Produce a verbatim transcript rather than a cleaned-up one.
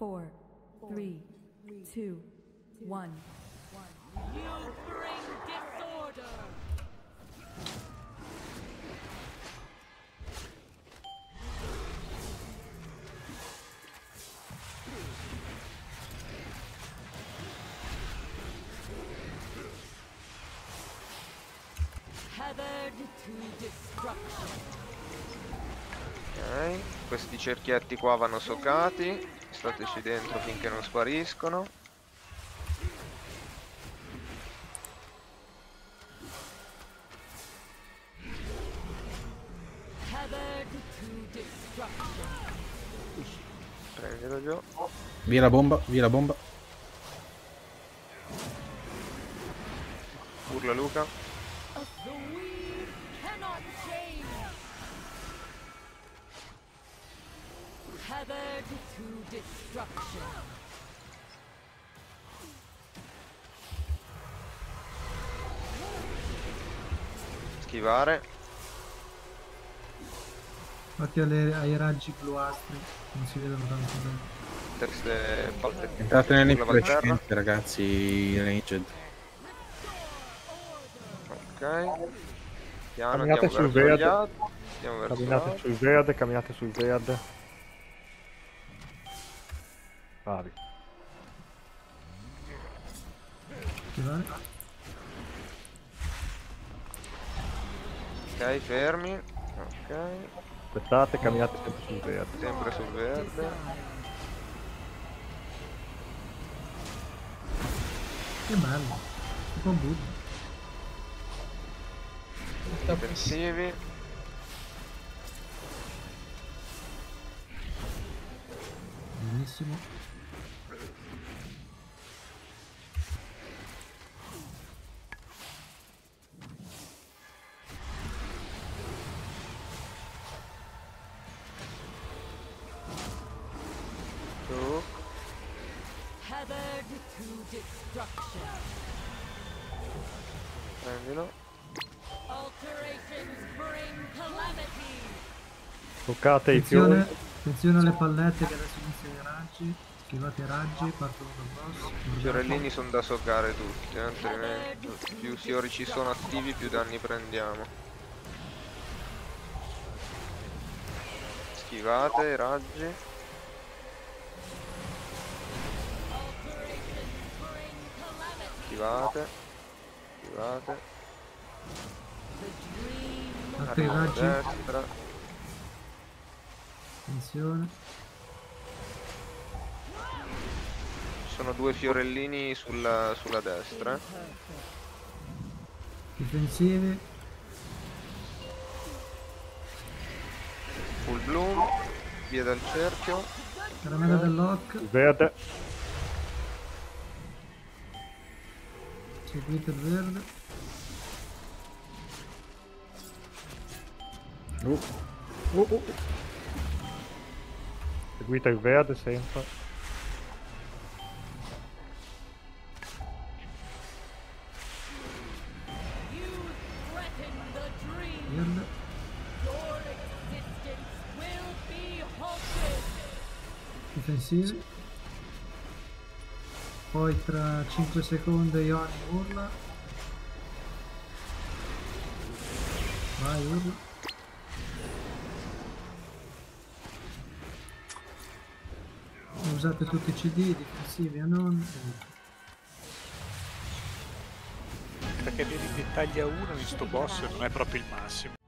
four, three, two, one. You bring disorder. Tethered to destruction. Ok, questi cerchietti qua vanno soccati, stateci dentro finché non spariscono. Tethered to destruction. Prendilo giù. Via la bomba, via la bomba. Urla Luca. The weed cannot change. Tethered to destruction. Schivare. Infatti alle- ai raggi bluastri non si vedono tanto bene. Terze palle. Entrate nelle Sulla Valterra. precedenti, ragazzi, ranged. Ok. Piano, Camminate andiamo sul verso gli verde. altri. Andiamo verso Camminate l'altro. sul verde, camminate sul verde. Bravi. Schivare. Ok, fermi. Ok. Aspettate, camminate sempre sul verde. Sempre sul verde. Che bello. Un po' Buddha. Difensivi. Benissimo. Su. Tethered to destruction. Prendilo. Alterations bring calamity. Toccate i fiori. Attenzione, attenzione alle pallette che adesso iniziano i raggi. Schivate i raggi, partono dal boss. I fiorellini sono da soccare tutti, eh, altrimenti più fiori ci sono attivi più danni prendiamo. Schivate i raggi. Schivate. Schivate. Parte i Arriva a raggi. destra. Attenzione. Ci sono due fiorellini sulla, sulla destra. Difensivi. Full bloom. Via dal cerchio. Caramella del lock. Il verde. Seguite il verde. Uh, Uh, uh, uh. Seguite il verde sempre. You threaten the dream. Verde. Your existence will be halted. Difensivi. Poi tra cinque secondi Ioni urla. Vai, urla. Usate tutti i C D, difensivi o non. Perché vedi di taglia uno di sto boss non è proprio il massimo.